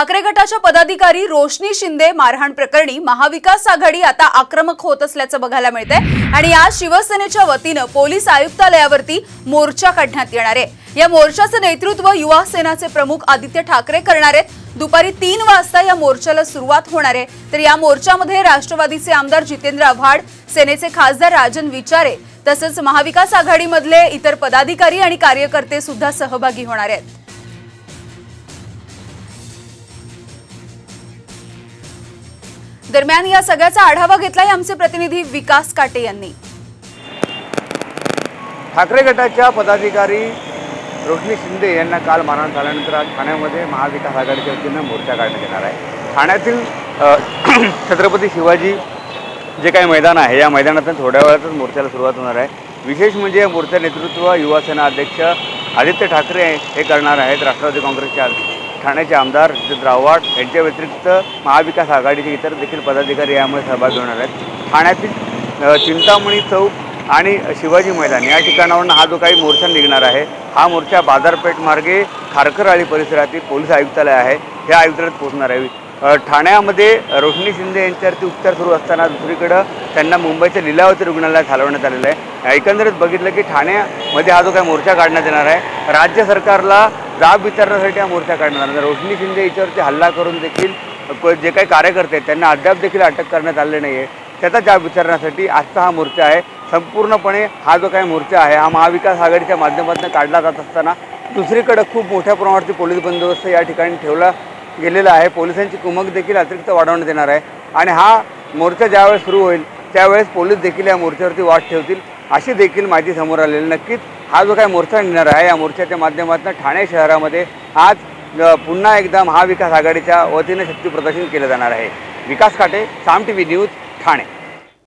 ठाकरे गटाच्या पदाधिकारी रोशनी शिंदे मारहाण प्रकरणी महाविकास आघाडी आता आक्रमक होत असल्याचं बघायला मिळतंय आणि आज शिवसेनेच्या वतीनं पोलीस आयुक्तालयावरती मोर्चा काढण्यात येणार आहे। या मोर्चाचं नेतृत्व युवा सेनाचे प्रमुख आदित्य ठाकरे करणार आहेत। दुपारी 3 वाजता या मोर्चाला सुरुवात होणार आहे। तर या मोर्चामध्ये राष्ट्रवादीचे आमदार जितेंद्र आव्हाड, सेनेचे खासदार राजन विचारे तसंच महाविकास आघाडीमधले इतर पदाधिकारी आणि कार्यकर्ते सुद्धा सहभागी होणार आहेत। दरम्यान या सगळ्याचा आढावा घेतलाय आमचे प्रतिनिधी विकास काटे यांनी। ठाकरे गटाच्या पदाधिकारी रोशनी शिंदे यांना काल मारहाण झाल्यानंतर आज ठाण्यामध्ये महाविकास आघाडीच्या वतीनं मोर्चा काढण्यात येणार आहे। ठाण्यातील छत्रपती शिवाजी जे काही मैदान आहे या मैदानातून थोड्या वेळातच मोर्चाला सुरुवात होणार आहे। विशेष म्हणजे या मोर्चा नेतृत्व युवा सेना अध्यक्ष आदित्य ठाकरे हे करणार आहेत। राष्ट्रवादी काँग्रेसचे ठाण्याचे आमदार जितेंद्र आव्हाड यांच्या व्यतिरिक्त महाविकास आघाडीचे इतर देखील पदाधिकारी यामध्ये सहभागी होणार आहेत। ठाण्यातील चिंतामणी चौक आणि शिवाजी मैदान या ठिकाणावरून हा जो काही मोर्चा निघणार आहे हा मोर्चा बाजारपेठ मार्गे खारकरआळी परिसरातील पोलीस आयुक्तालय आहे या आयुक्तालयात पोहोचणार आहे। ठाण्यामध्ये रोशनी शिंदे यांच्यावरती उपचार सुरू असताना दुसरीकडे त्यांना मुंबईच्या लीलावती रुग्णालयात हलवण्यात आलेलं आहे। एकंदरीत बघितलं की ठाण्यामध्ये हा जो काही मोर्चा काढण्यात येणार आहे राज्य सरकारला जाब विचारण्यासाठी हा मोर्चा काढणार आहे। रोशनी शिंदे याच्यावरती हल्ला करून देखील जे काही कार्यकर्ते आहेत त्यांना अद्याप देखील अटक करण्यात आले नाही आहे, त्याचा जाब विचारण्यासाठी आजचा हा मोर्चा आहे। संपूर्णपणे हा जो काही मोर्चा आहे हा महाविकास आघाडीच्या माध्यमातून काढला जात असताना दुसरीकडे खूप मोठ्या प्रमाणावरती पोलीस बंदोबस्त या ठिकाणी ठेवला गेलेला आहे। पोलिसांची कुमक देखील अतिरिक्त वाढवण्यात येणार आहे आणि हा मोर्चा ज्यावेळेस सुरू होईल त्यावेळेस पोलीस देखील या मोर्चावरती वाट ठेवतील अशी देखील माहिती समोर आलेली। नक्कीच हा जो काही मोर्चा निघणार आहे या मोर्चाच्या माध्यमातून ठाणे शहरामध्ये आज पुन्हा एकदा महाविकास आघाडीच्या वतीने शक्ती प्रदर्शन केलं जाणार आहे। विकास काटे, साम टीव्ही न्यूज, ठाणे।